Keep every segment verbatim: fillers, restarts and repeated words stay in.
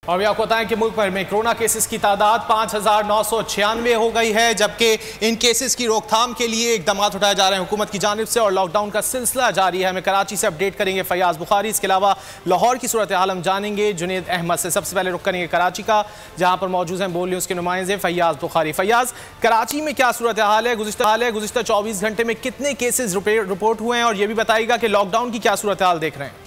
और आपको बताएं कि मुल्क भर में कोरोना केसेस की तादाद पाँच हजार नौ सौ छियानवे हो गई है, जबकि इन केसेस की रोकथाम के लिए इकदाम उठाए जा रहे हैं हुकूमत की जानिब से और लॉकडाउन का सिलसिला जारी है। हमें कराची से अपडेट करेंगे फैयाज बुखारी, इसके अलावा लाहौर की सूरत हाल हम जानेंगे जुनेद अहमद से। सबसे पहले रुख करेंगे कराची का, जहाँ पर मौजूद हैं बोल न्यूज़ के नुमाइंदे फैयाज बुखारी। फैयाज, कराची में क्या सूरत हाल है? गुज़िश्ता हाल है गुज़िश्ता चौबीस घंटे में कितने केसेज रिपोर्ट हुए हैं, और ये भी बताइएगा कि लॉकडाउन की क्या सूरत हाल देख रहे हैं?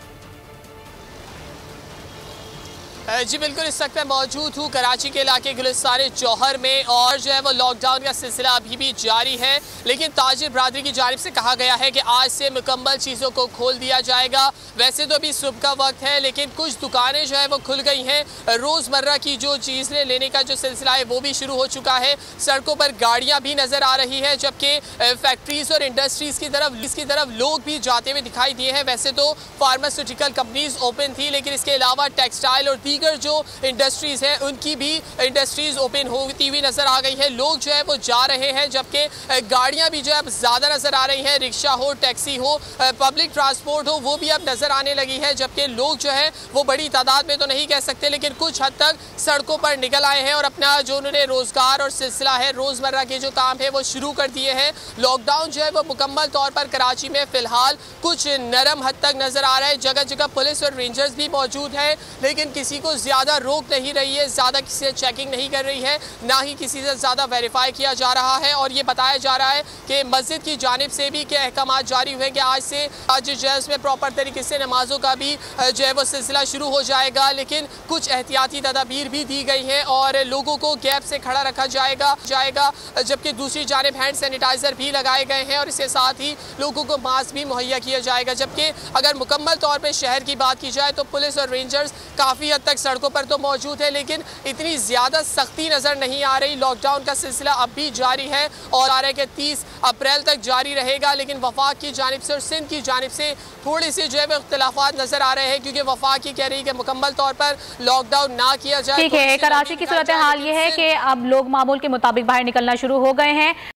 जी बिल्कुल, इस वक्त मैं मौजूद हूँ कराची के इलाके गुलिस्तान जौहर में, और जो है वो लॉकडाउन का सिलसिला अभी भी जारी है। लेकिन ताजिर बरादरी की जानिब से कहा गया है कि आज से मुकम्मल चीज़ों को खोल दिया जाएगा। वैसे तो अभी सुबह का वक्त है, लेकिन कुछ दुकानें जो है वो खुल गई हैं। रोज़मर्रा की जो चीज़ें लेने का जो सिलसिला है वो भी शुरू हो चुका है। सड़कों पर गाड़ियाँ भी नज़र आ रही हैं, जबकि फैक्ट्रीज़ और इंडस्ट्रीज़ की तरफ इसकी तरफ लोग भी जाते हुए दिखाई दिए हैं। वैसे तो फार्मास्यूटिकल कंपनीज ओपन थी, लेकिन इसके अलावा टेक्सटाइल और दीगर जो इंडस्ट्रीज हैं उनकी भी इंडस्ट्रीज ओपन होती हुई नजर आ गई है। लोग जो है वो जा रहे हैं, जबकि गाड़ियां भी जो है ज्यादा नजर आ रही हैं। रिक्शा हो, टैक्सी हो, पब्लिक ट्रांसपोर्ट हो, वो भी अब नजर आने लगी है। जबकि लोग जो है वो बड़ी तादाद में तो नहीं कह सकते, लेकिन कुछ हद तक सड़कों पर निकल आए हैं और अपना जो उन्होंने रोजगार और सिलसिला है, रोजमर्रा के जो काम है वो शुरू कर दिए हैं। लॉकडाउन जो है वो मुकम्मल तौर पर कराची में फिलहाल कुछ नरम हद तक नजर आ रहा है। जगह जगह पुलिस और रेंजर्स भी मौजूद है, लेकिन किसी को ज़्यादा रोक नहीं रही है, ज़्यादा किसी से चेकिंग नहीं कर रही है, ना ही किसी से ज़्यादा वेरीफाई किया जा रहा है। और ये बताया जा रहा है कि मस्जिद की जानिब से भी क्या अहकाम जारी हुए कि आज से आज जैस में प्रॉपर तरीके से नमाजों का भी जो है वो सिलसिला शुरू हो जाएगा। लेकिन कुछ एहतियाती तदाबीर भी दी गई हैं और लोगों को गैप से खड़ा रखा जाएगा जाएगा जबकि दूसरी जानिब हैंड सैनिटाइज़र भी लगाए गए हैं और इसके साथ ही लोगों को मास्क भी मुहैया किया जाएगा। जबकि अगर मुकम्मल तौर पर शहर की बात की जाए तो पुलिस और रेंजर्स काफ़ी हद तक सड़कों पर तो मौजूद है, लेकिन इतनी ज्यादा सख्ती नजर नहीं आ रही। लॉकडाउन का सिलसिला अब भी जारी है और आ रहा है कि तीस अप्रैल तक जारी रहेगा। लेकिन वफाक की जानिब से और सिंध की जानिब से थोड़े से जो है इख्तिलाफात नजर आ रहे हैं, क्योंकि वफाक की कह रही है कि मुकम्मल तौर पर लॉकडाउन ना किया जाए। ठीक है, कराची की सूरत हाल ये है कि अब लोग मामूल के मुताबिक बाहर निकलना शुरू हो गए हैं।